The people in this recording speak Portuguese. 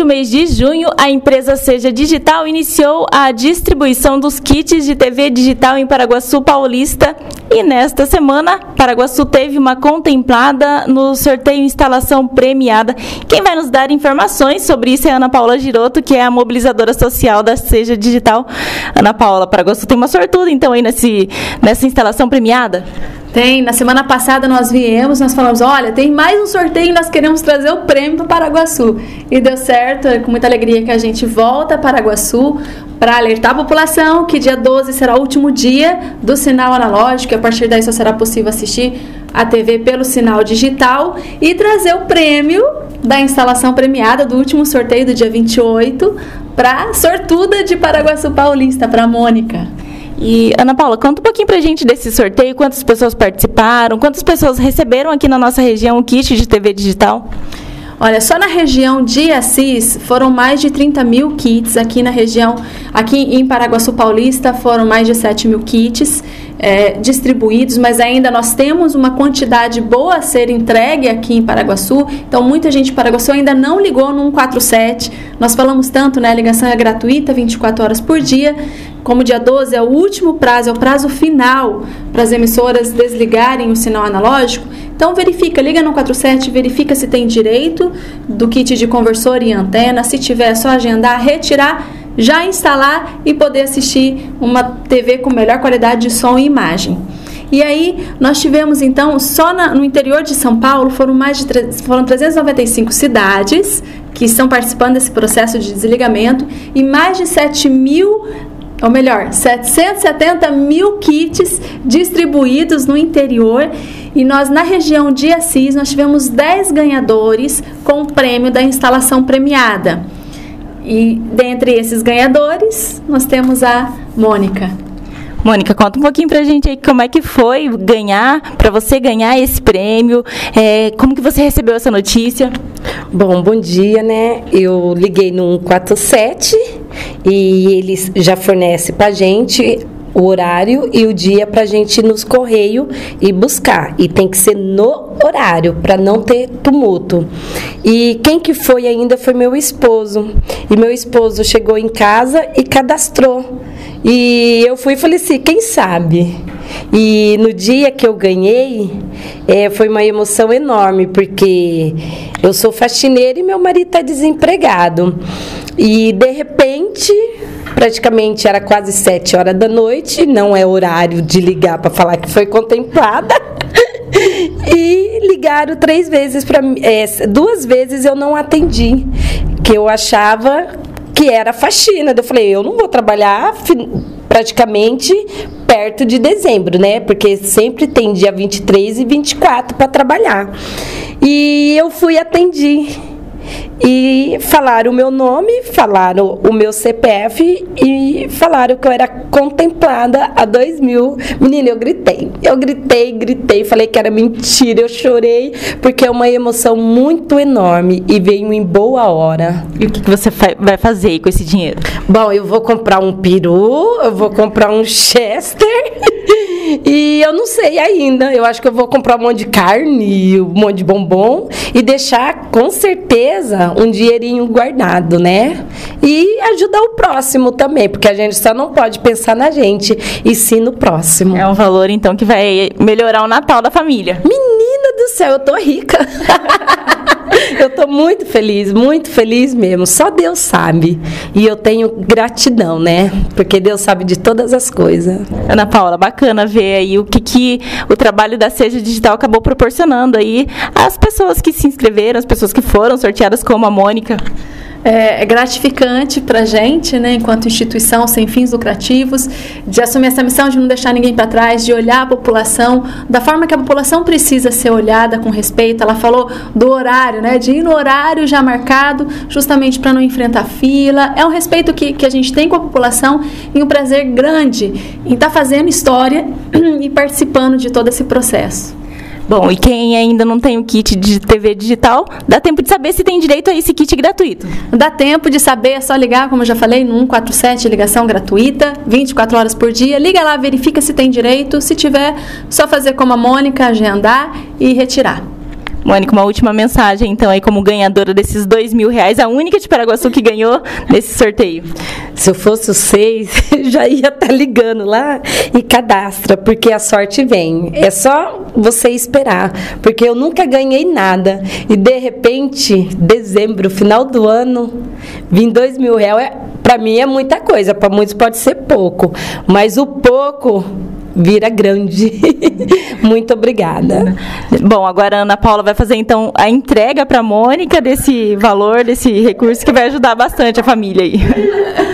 Desde o mês de junho, a empresa Seja Digital iniciou a distribuição dos kits de TV digital em Paraguaçu Paulista e nesta semana, Paraguaçu teve uma contemplada no sorteio Instalação Premiada. Quem vai nos dar informações sobre isso é a Ana Paula Giroto, que é a mobilizadora social da Seja Digital. Ana Paula, Paraguaçu tem uma sortuda então aí nessa instalação premiada? Tem, na semana passada nós falamos, olha, tem mais um sorteio, nós queremos trazer o prêmio para Paraguaçu. E deu certo, é com muita alegria que a gente volta para Paraguaçu para alertar a população que dia 12 será o último dia do sinal analógico, e a partir daí só será possível assistir a TV pelo sinal digital e trazer o prêmio da instalação premiada do último sorteio do dia 28 para a sortuda de Paraguaçu Paulista, para a Mônica. E, Ana Paula, conta um pouquinho pra gente desse sorteio, quantas pessoas participaram, quantas pessoas receberam aqui na nossa região o kit de TV digital? Olha, só na região de Assis foram mais de 30 mil kits, aqui em Paraguaçu Paulista foram mais de 7 mil kits distribuídos, mas ainda nós temos uma quantidade boa a ser entregue aqui em Paraguaçu, então muita gente de Paraguaçu ainda não ligou no 147, nós falamos tanto, né, a ligação é gratuita, 24 horas por dia, como dia 12 é o último prazo, é o prazo final para as emissoras desligarem o sinal analógico, então liga no 47, verifica se tem direito do kit de conversor e antena, se tiver é só agendar, retirar, já instalar e poder assistir uma TV com melhor qualidade de som e imagem. E aí nós tivemos então, só no interior de São Paulo, foram 395 cidades que estão participando desse processo de desligamento e mais de 770 mil kits distribuídos no interior. E nós, na região de Assis, nós tivemos 10 ganhadores com o prêmio da instalação premiada. E dentre esses ganhadores, nós temos a Mônica. Mônica, conta um pouquinho pra gente aí como é que foi para você ganhar esse prêmio, como que você recebeu essa notícia? Bom dia, né? Eu liguei no 147 e eles já fornecem pra gente o horário e o dia pra gente ir nos correios e buscar. E tem que ser no horário, para não ter tumulto. E quem que foi ainda foi meu esposo. E meu esposo chegou em casa e cadastrou. E eu fui e falei assim, quem sabe? E no dia que eu ganhei, foi uma emoção enorme, porque eu sou faxineira e meu marido está desempregado. E de repente, praticamente era quase 7 horas da noite, não é horário de ligar para falar que foi contemplada. E ligaram 3 vezes para mim, 2 vezes eu não atendi, que eu achava que era faxina. Eu falei, eu não vou trabalhar praticamente perto de dezembro, né? Porque sempre tem dia 23 e 24 para trabalhar. E eu fui atendi. E falaram o meu nome, falaram o meu CPF e falaram que eu era contemplada a 2.000. Menina, eu gritei, falei que era mentira, eu chorei, porque é uma emoção muito enorme e veio em boa hora. E o que você vai fazer com esse dinheiro? Bom, eu vou comprar um peru, eu vou comprar um Chester e eu não sei ainda, eu acho que eu vou comprar um monte de carne, um monte de bombom e deixar com certeza um dinheirinho guardado, né? E ajudar o próximo também, porque a gente só não pode pensar na gente, e sim no próximo. É um valor, então, que vai melhorar o Natal da família. Menina do céu, eu tô rica. Eu tô muito feliz mesmo. Só Deus sabe. E eu tenho gratidão, né? Porque Deus sabe de todas as coisas. Ana Paula, bacana ver aí o que o trabalho da Seja Digital acabou proporcionando aí às pessoas que se inscreveram, as pessoas que foram sorteadas como a Mônica. É gratificante para a gente, né, enquanto instituição sem fins lucrativos, de assumir essa missão de não deixar ninguém para trás, de olhar a população da forma que a população precisa ser olhada, com respeito. Ela falou do horário, né, de ir no horário já marcado, justamente para não enfrentar fila. É um respeito que a gente tem com a população e um prazer grande em estar fazendo história e participando de todo esse processo. Bom, e quem ainda não tem o kit de TV digital, dá tempo de saber se tem direito a esse kit gratuito. Dá tempo de saber, é só ligar, como eu já falei, no 147, ligação gratuita, 24 horas por dia. Liga lá, verifica se tem direito. Se tiver, só fazer como a Mônica, agendar e retirar. Mônica, uma última mensagem, então, aí como ganhadora desses R$2.000, a única de Paraguaçu que ganhou nesse sorteio. Se eu fosse os 6, já ia estar ligando lá e cadastra, porque a sorte vem. É só você esperar, porque eu nunca ganhei nada. E, de repente, dezembro, final do ano, vir R$2.000, para mim é muita coisa. Para muitos pode ser pouco, mas o pouco vira grande. Muito obrigada. Bom, agora a Ana Paula vai fazer então a entrega para a Mônica desse valor, desse recurso que vai ajudar bastante a família aí.